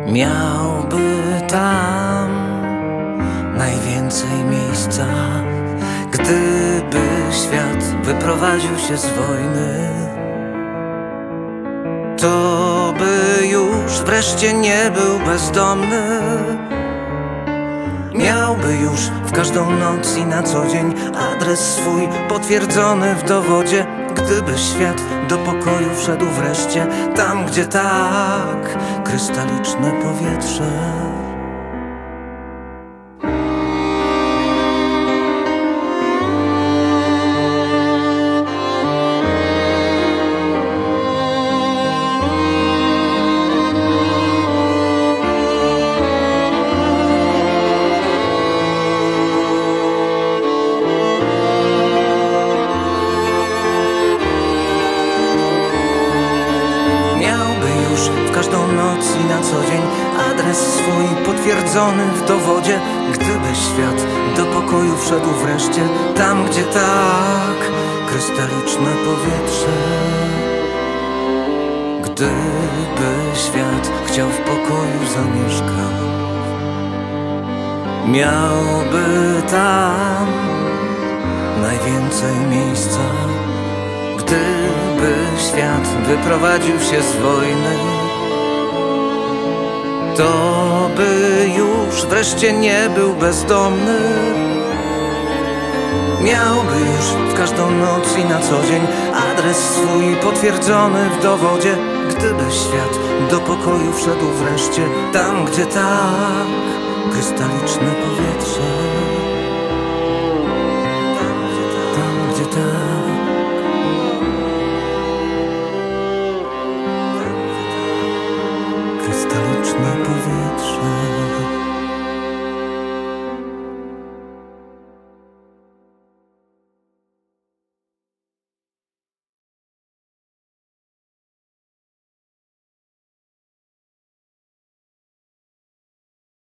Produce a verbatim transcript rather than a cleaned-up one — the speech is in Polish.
Miałby tam najwięcej miejsca, gdyby świat wyprowadził się z wojny. To by już wreszcie nie był bezdomny. Miałby już w każdą noc i na co dzień adres swój potwierdzony w dowodzie. Gdyby świat do pokoju wszedł wreszcie, tam gdzie tak krystaliczne powietrze. W każdą noc i na co dzień adres swój potwierdzony w dowodzie. Gdyby świat do pokoju wszedł wreszcie, tam gdzie tak krystaliczne powietrze. Gdyby świat chciał w pokoju zamieszkać, miałby tam najwięcej miejsca. Gdyby świat wyprowadził się z wojny, to by już wreszcie nie był bezdomny. Miałby już w każdą noc i na co dzień adres swój potwierdzony w dowodzie. Gdyby świat do pokoju wszedł wreszcie, tam gdzie tak krystaliczne powietrze.